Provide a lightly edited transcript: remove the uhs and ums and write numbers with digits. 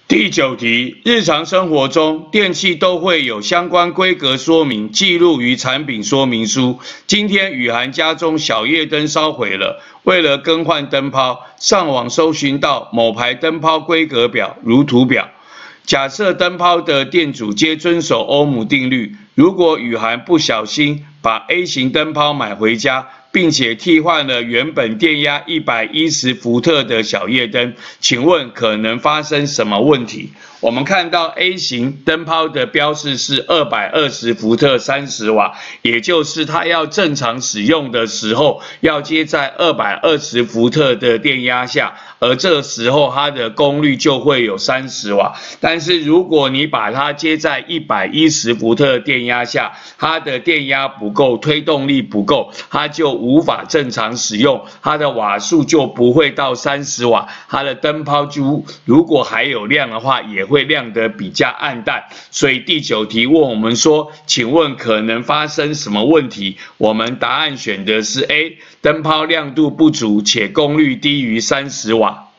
第9题，日常生活中电器都会有相关规格说明记录于产品说明书。今天雨涵家中小夜灯烧毁了，为了更换灯泡，上网搜寻到某牌灯泡规格表，如图表。假设灯泡的店主皆遵守欧姆定律，如果雨涵不小心把 A 型灯泡买回家，并且替换了原本电压110伏特的小夜灯，请问可能发生什么问题？我们看到 A 型灯泡的标示是220伏特30瓦，也就是它要正常使用的时候，要接在220伏特的电压下，而这时候它的功率就会有30瓦。但是如果你把它接在110伏特的电压下，它的电压不够，推动力不够，它就无法正常使用，它的瓦数就不会到30瓦，它的灯泡就如果还有亮的话，也会亮得比较暗淡。所以第9题问我们说，请问可能发生什么问题？我们答案选的是 A， 灯泡亮度不足且功率低于30瓦。